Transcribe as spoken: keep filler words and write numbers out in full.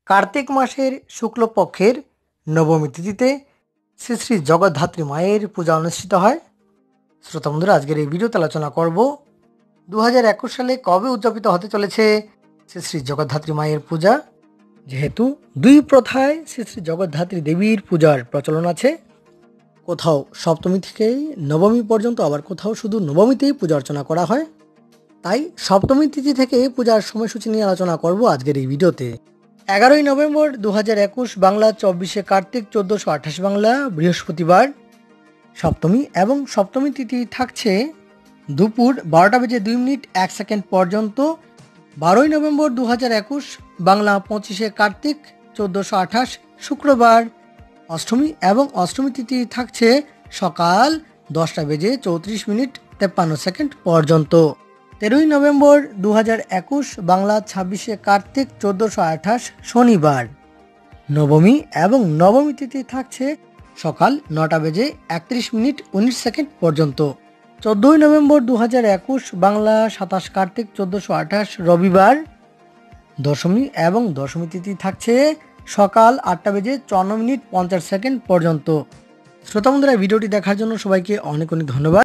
কার্তিক মাসের শুক্লপক্ষের নবমী তিথিতে শ্রী শ্রী জগদ্ধাত্রী মায়ের পূজা অনুষ্ঠিত হয়। শ্রোতা বন্ধুরা, আজকের এই ভিডিওতে আলোচনা করব দু হাজার একুশ সালে কবে উদযাপিত হতে চলেছে শ্রী শ্রী জগদ্ধাত্রী মায়ের পূজা। যেহেতু দুই প্রথায় শ্রী শ্রী জগদ্ধাত্রী দেবীর পূজার প্রচলন আছে, কোথাও সপ্তমী থেকেই নবমী পর্যন্ত, আবার কোথাও শুধু নবমীতেই পূজা অর্চনা করা হয়। তাই সপ্তমী তিথি থেকে পূজার সময়সূচি নিয়ে আলোচনা করব আজকের এই ভিডিওতে। এগারোই নভেম্বর দু হাজার একুশ বাংলা, চব্বিশে কার্তিক চোদ্দোশো আঠাশ বাংলা, বৃহস্পতিবার সপ্তমী, এবং সপ্তমী তিথি থাকছে দুপুর বারোটা বেজে দুই মিনিট এক সেকেন্ড পর্যন্ত। বারোই নভেম্বর দু হাজার একুশ বাংলা, পঁচিশে কার্তিক চোদ্দোশো আঠাশ শুক্রবার অষ্টমী, এবং অষ্টমী তিথি থাকছে সকাল দশটা বেজে চৌত্রিশ মিনিট তেপ্পান্ন সেকেন্ড পর্যন্ত। তেরোই নভেম্বর দু হাজার একুশ বাংলা, ছাব্বিশে কার্তিক চোদ্দোশো আঠাশ শনিবার নবমী, এবং নবমী তিথি থাকছে সকাল নটা বেজে একত্রিশ মিনিট উনিশ সেকেন্ড পর্যন্ত। চোদ্দোই নভেম্বর দু হাজার একুশ বাংলা, সাতাশ কার্তিক চোদ্দোশো আঠাশ রবিবার দশমী, এবং দশমী তিথি থাকছে সকাল আটটা বেজে চুয়ান্ন মিনিট পঞ্চাশ সেকেন্ড পর্যন্ত। শ্রোতা বন্ধুরা, ভিডিওটি দেখার জন্য সবাইকে অনেক অনেক ধন্যবাদ।